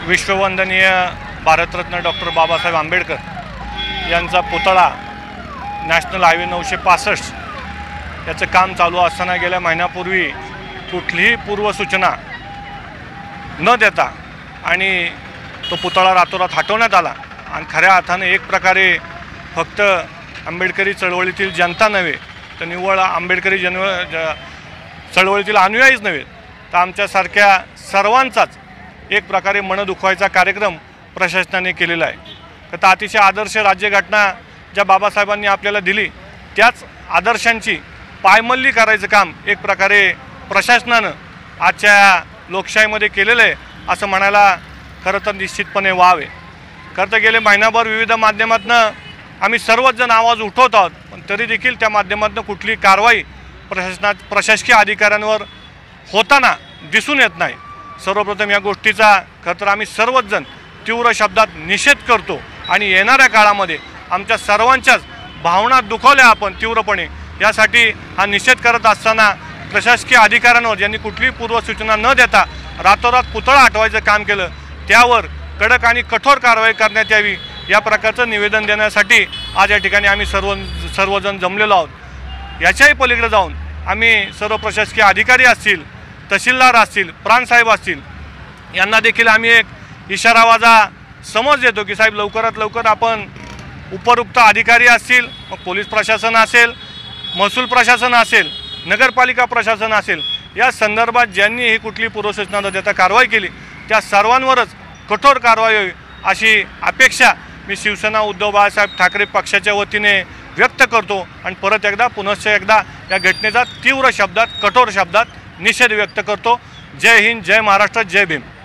विश्ववंदनीय भारतरत्न डॉक्टर बाबासाहेब आंबेडकर यांचा पुतळा नॅशनल हायवे 965 याचं काम चालू असताना गेल्या महिन्यापूर्वी कुठलीही पूर्वसूचना न देता आणि तो पुतळा रातोरात हटवण्यात आला आणि खऱ्या अर्थाने एक प्रकारे फक्त आंबेडकरी चळवळीतील जनता नव्हे तर निव्वळ आंबेडकरी चळवळीतील अनुयायीच नव्हे तर आमच्यासारख्या सर्वांचाच एक प्रकारे मन दुखवायचा कार्यक्रम प्रशासनाने केलेला आहे। तर अतिशय आदर्श राज्यघटना ज्या बाबासाहेबांनी आपल्याला दिली त्याच आदर्शांची पायमल्ली करायचं काम एक प्रकारे प्रशासनानं आजच्या लोकशाहीमध्ये केलेलं आहे असं म्हणायला खरं तर निश्चितपणे वाव आहे। खरं तर गेले महिनाभर विविध माध्यमातून आम्ही सर्वच जण आवाज उठवत आहोत, पण तरी देखील त्या माध्यमातून कुठली कारवाई प्रशासकीय अधिकाऱ्यांवर होताना दिसून येत नाही। सर्वप्रथम या गोष्टीचा खरं तर आम्ही सर्वच जण तीव्र शब्दात निषेध करतो आणि येणाऱ्या काळामध्ये आमच्या सर्वांच्याच भावना दुखावल्या आपण तीव्रपणे यासाठी हा निषेध करत असताना प्रशासकीय अधिकाऱ्यांवर ज्यांनी कुठलीही पूर्वसूचना न देता रातोरात पुतळा हटवायचं काम केलं त्यावर कडक आणि कठोर कारवाई करण्यात यावी या प्रकारचं निवेदन देण्यासाठी आज या ठिकाणी आम्ही सर्वजण जमलेलो आहोत। याच्याही पलीकडे जाऊन आम्ही सर्व प्रशासकीय अधिकारी असतील, तहसीलदार असतील, प्रांतसाहेब असतील यांना देखील आम्ही एक इशारावाजा समज देतो की साहेब लवकरात लवकर आपण उपरोक्त अधिकारी असतील, मग पोलीस प्रशासन असेल, महसूल प्रशासन असेल, नगरपालिका प्रशासन असेल या संदर्भात ज्यांनी ही कुठली पूर्वसूचना न देता कारवाई केली त्या सर्वांवरच कठोर कारवाई होईल अशी अपेक्षा मी शिवसेना उद्धव बाळासाहेब ठाकरे पक्षाच्या वतीने व्यक्त करतो आणि परत एकदा पुनश्च एकदा या घटनेचा तीव्र शब्दात कठोर शब्दात निषेध व्यक्त करतो। जय हिंद, जय महाराष्ट्र, जय भीम।